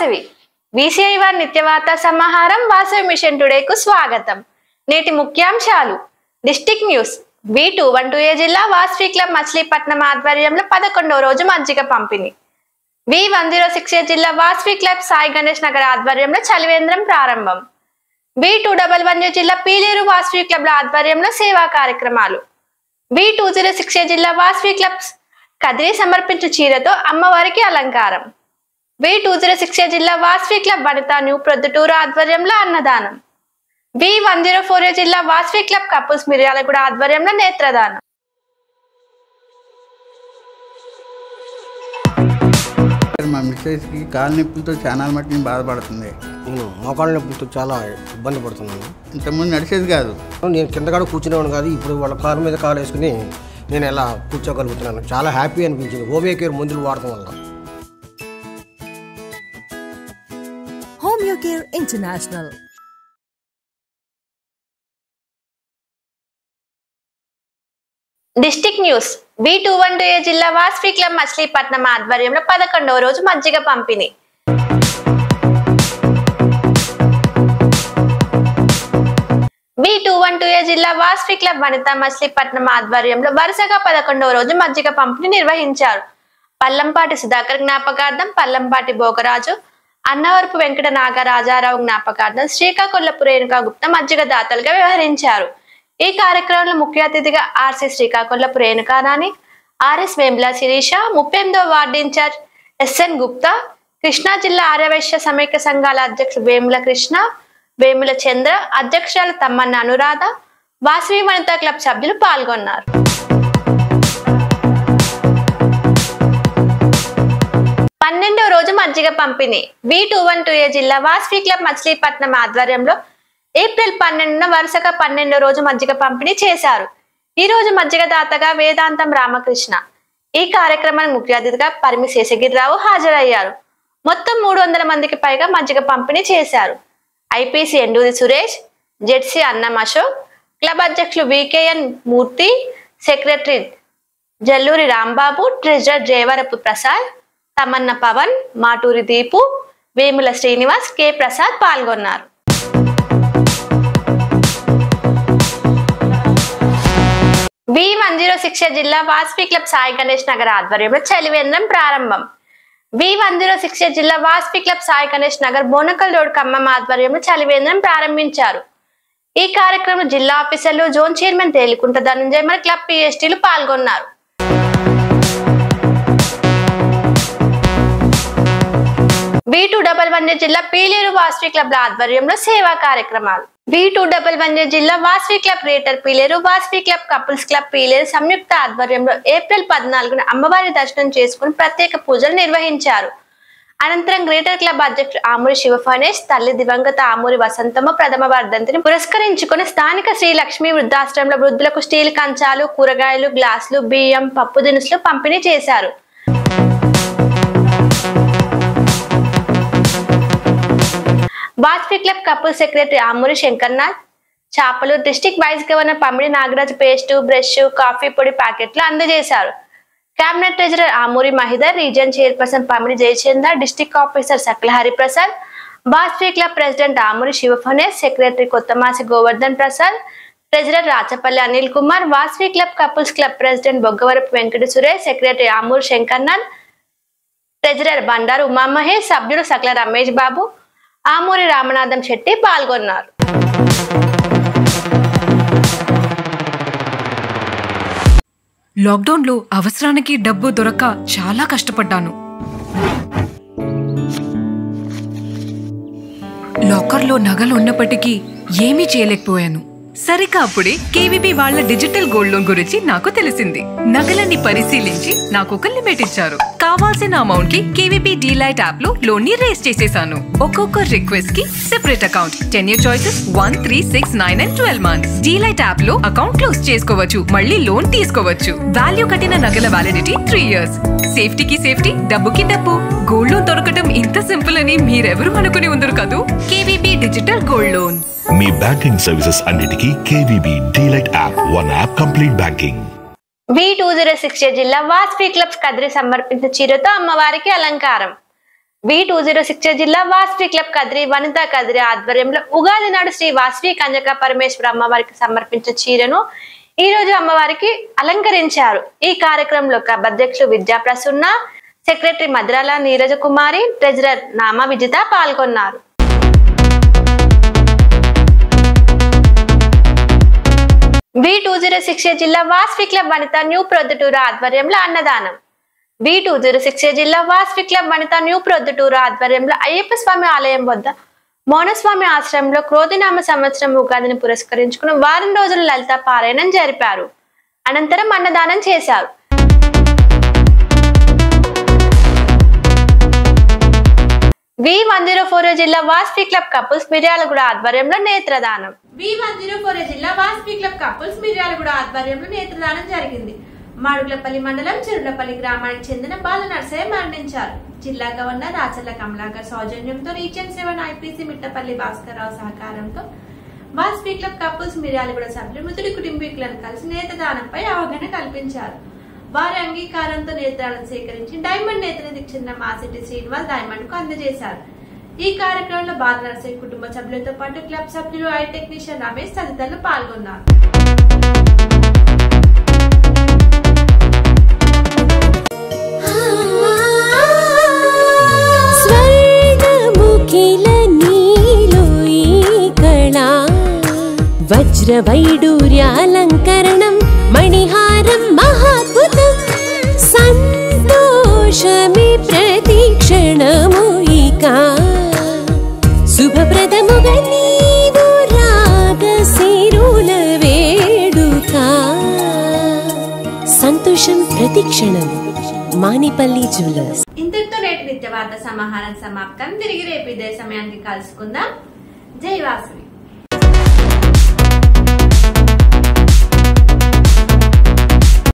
Vasavi VCI వారి నిత్యవార్తా సమాహారం Vasavi machine టుడేకు స్వాగతం. నేటి ముఖ్యాంశాలు. District news. V212A జిల్లా వాసవి క్లబ్ మచిలీపట్నం ఆధ్వర్యంలో 11వ రోజు మజ్జిగ పంపిణీ. V106A జిల్లా వాసవి క్లబ్ సాయి గణేష్ నగర్ ఆధ్వర్యంలో చలివేంద్రం ప్రారంభం. V211A జిల్లా పీలేరు వాసవి క్లబ్ ఆధ్వర్యంలో సేవా కార్యక్రమాలు. V206A జిల్లా వాసవి క్లబ్స్ కదిరి సమర్పించు చీరతో అమ్మవారికి అలంకారం. V206A జిల్లా వాసవి క్లబ్ వనితా న్యూ ప్రొద్దుటూరు ఆధ్వర్యంలో అన్నదానం. V104A జిల్లా వాసవి క్లబ్ కపుల్స్ మిర్యాలగూడ ఆధ్వర్యంలో నేత్రదానం. మా మిస్సెస్కి కాళ్ళ నొప్పులతో చాలా మట్టిని బాధపడుతుంది. మోకాళ్ళ నొప్పులతో చాలా ఇబ్బంది పడుతున్నాను. ఇంతకుముందు నడిచేది కాదు. నేను కిందకాడ కూర్చునేవాడు కాదు. ఇప్పుడు వాళ్ళ కారు మీద కాలు వేసుకుని నేను ఎలా కూర్చోగలుగుతున్నాను. చాలా హ్యాపీ అనిపించింది హోమియో కేర్ మందులు వాడటం వల్ల. Homeo care international. District news. V212A జిల్లా వాసవి క్లబ్ మచిలీపట్నం ఆధ్వర్యంలో 11వ రోజు మజ్జిగ పంపిణీ. V212A జిల్లా వాసవి క్లబ్ వనితా మచిలీపట్నం ఆధ్వర్యంలో వరుసగా 11వ రోజు మజ్జిగ పంపిణీ నిర్వహించారు. పల్లంపాటి సుధాకర్ జ్ఞాపకార్థం, పల్లంపాటి భోగరాజు, అన్నవరపు వెంకట నాగరాజారావు జ్ఞాపకార్థం, శ్రీకాకుళపు రేణుకా గుప్తా మజ్జిగ దాతలుగా వ్యవహరించారు. ఈ కార్యక్రమంలో ముఖ్య అతిథిగా RC శ్రీకాకుళపు రేణుకారాణి, RS వేముల శిరీష, 38వ ward incharge SN Gupta, Krishna జిల్లా ఆర్యవైశ్య సమైక్య సంఘాల అధ్యక్షుడు వేముల కృష్ణ, వేముల చంద్ర, అధ్యక్షురాలు తమ్మన్న అనురాధ, వాసవి వనితా క్లబ్ సభ్యులు పాల్గొన్నారు. పన్నెండవ రోజు మజ్జిగ పంపిణీ. V212A జిల్లా వాసవి క్లబ్ మచిలీపట్నం ఆధ్వర్యంలో ఏప్రిల్ 12న వరుసగా 12వ రోజు మజ్జిగ పంపిణీ చేశారు. ఈ రోజు మజ్జిగ దాతగా వేదాంతం రామకృష్ణ. ఈ కార్యక్రమానికి ముఖ్య అతిథిగా పరిమి శేషగిరిరావు హాజరయ్యారు. మొత్తం 300 మందికి పైగా మజ్జిగ పంపిణీ చేశారు. IPC Enduri Suresh, ZC Annam Ashok, club అధ్యక్షులు VKN Murthy, secretary Jalluri Rambabu, treasurer Jayavarapu Prasad, Tamanna Pavan, Maturi Deepu, Vemula Srinivas, K Prasad పాల్గొన్నారు. V106A జిల్లా వాసవి క్లబ్ సాయి గణేష్ నగర్ ఆధ్వర్యంలో చలివేంద్రం ప్రారంభం. V106A జిల్లా వాసవి క్లబ్ సాయి గణేష్ నగర్ బోనకల్ రోడ్ ఖమ్మం ఆధ్వర్యంలో చలివేంద్రం ప్రారంభించారు. ఈ కార్యక్రమంలో జిల్లా ఆఫీసర్లు, జోన్ చైర్మన్ తేలికుంట ధనంజయ మరి క్లబ్ PSTలు పాల్గొన్నారు. V211A జిల్లా పీలేరు వాసవి క్లబ్ ఆధ్వర్యంలో సేవా కార్యక్రమాలు. V211A జిల్లా Vasavi club greater Piler, Vasavi club couples club Piler సంయుక్త ఆధ్వర్యంలో ఏప్రిల్ 14న అమ్మవారి దర్శనం చేసుకుని ప్రత్యేక పూజలు నిర్వహించారు. అనంతరం గ్రేటర్ క్లబ్ అధ్యక్షుడు ఆమూరి శివఫణేష్, తల్లి దివంగత ఆమూరి వసంతమ్మ ప్రథమ వర్ధంతిని పురస్కరించుకుని స్థానిక శ్రీ లక్ష్మీ వృద్ధాశ్రమంలో వృద్ధులకు స్టీల్ కంచాలు, కూరగాయలు, గ్లాసులు, బియ్యం, పప్పు దినుసులు పంపిణీ చేశారు. Vasavi club couple secretary Amuri Shankarnath, చాపలు district vice governor Pamidi Nagaraj paste, brush, coffee పొడి ప్యాకెట్లు అందజేశారు. Cabinet treasurer Amuri Mahidhar, region chairperson Pamidi Jayachandra, district officer Sakala Hariprasad, Vasavi club president Amuri Sivaphanesh, secretary Kothamasi Govardhan Prasad, treasurer Rachapalli Anil Kumar, Vasavi club couples club president Boggavarapu Venkata Suresh, secretary Amuri Shankarnath, treasurer Bandaru Umamahesh, సభ్యుడు సకల రమేష్ బాబు, ఆమూరి రామనాథం శెట్టి పాల్గొన్నారు. లాక్డౌన్లో అవసరానికి డబ్బు దొరక్క చాలా కష్టపడ్డాను. లాకర్లో నగలు ఉన్నప్పటికీ ఏమీ చేయలేకపోయాను. సరిగ్గా అప్పుడే KVB వాళ్ళ డిజిటల్ గోల్డ్ లోన్ గురించి నాకు తెలిసింది. నగలన్నీ పరిశీలించి నాకు ఒక లిమిట్ ఇచ్చారు. కావాల్సిన అమౌంట్ కి KVB డీలైట్ యాప్ లో లోన్ ని రేస్ చేసేసాను. ఒక్కొక్క రిక్వెస్ట్ కి separate account, 10 year choices 1, 3, 6, 9 and 12 months. DeLight app లో అకౌంట్ క్లోజ్ చేసుకోవచ్చు, మళ్ళీ లోన్ తీసుకోవచ్చు. వాల్యూ కట్టిన నగల వ్యాలిడిటీ 3 years. సేఫ్టీకి సేఫ్టీ, డబ్బుకి డబ్బు. గోల్డ్ లోన్ దొరకటం ఇంత సింపుల్ అని మీరెవరు అనుకుని ఉండరు కదూ. KVB digital gold loan. మీ బ్యాంకింగ్ సర్వీసెస్ అన్నిటికీ KVB DeLight app, one app complete banking. V206A జిల్లా వాసవి క్లబ్స్ కదిరి సమర్పించిన చీరతో అమ్మవారికి అలంకారం. V206 జిల్లా వాసవి క్లబ్ కదిరి వనితా కదిరి ఆధ్వర్యంలో ఉగాది నాడు శ్రీ వాసవి కన్యక పరమేశ్వర అమ్మవారికి సమర్పించిన చీరను ఈ రోజు అమ్మవారికి అలంకరించారు. ఈ కార్యక్రమంలో క్లబ్ అధ్యక్షులు విద్యా ప్రసన్న, సెక్రటరీ మద్రాల నీరజ కుమారి, ట్రెజరర్ నామ విజిత పాల్గొన్నారు. V206 జిల్లా వాసవి క్లబ్ వనిత న్యూ ప్రొద్దుటూరు ఆధ్వర్యంలో అన్నదానం. V206 జిల్లా వాసవి క్లబ్ వనిత న్యూ ప్రొద్దుటూరు ఆధ్వర్యంలో అయ్యప్ప స్వామి ఆలయం వద్ద మౌనస్వామి ఆశ్రమంలో క్రోధినామ సంవత్సరం ఉగాదిని పురస్కరించుకుని వారం రోజుల లలిత పారాయణం జరిపారు. అనంతరం అన్నదానం చేశారు. V104 జిల్లా వాసవి క్లబ్ కపుల్స్ మిర్యాలగూడ ఆధ్వర్యంలో నేత్రదానం. V104 జిల్లా వాసవి క్లబ్ కపుల్స్ మిర్యాలగూడ ఆధ్వర్యంలో నేత్రదానం జరిగింది. మాడుగులపల్లి మండలం చెరులపల్లి గ్రామానికి చెందిన బాల నర్సయ్య మరణించారు. జిల్లా గవర్నర్ రాచర్ల కమలాకర్ సౌజన్యంతో రీజన్ 7 ఐపీసీ మిట్టపల్లి భాస్కర్ రావు సహకారంతో వాసవి క్లబ్ కపుల్స్ మిర్యాలగూడ సభ్యులు మృతుడి కుటుంబీకులను కలిసి నేత్రదానంపై అవగాహన కల్పించారు. వారి అంగీకారంతో నేత్రాలను సేకరించి డైమండ్ నేత్రనికి చెందిన మాసిటి శ్రీనివాస్ డైమండ్ కు అందజేశారు. ఈ కార్యక్రమంలో బాల నర్సయ్య కుటుంబ సభ్యులతో పాటు క్లబ్ సభ్యులు, ఐ టెక్నీషియన్ రమేష్ తదితరులు పాల్గొన్నారు. వజ్రవైడూర్యాలంకరణం మణిహారం మహాద్భుతం సంతోషమే ప్రతిక్షణము ఇక శుభప్రదముగా నీవు రాగసిరుల వేడుక సంతోషం ప్రతిక్షణం. మానిపల్లి జ్యువెలర్స్. ఇంతటితో నేటి నిత్య వార్త సమాహారం సమాప్తం. తిరిగి రేపు ఇదే సమయానికి కలుసుకుందాం. జై వాసవి.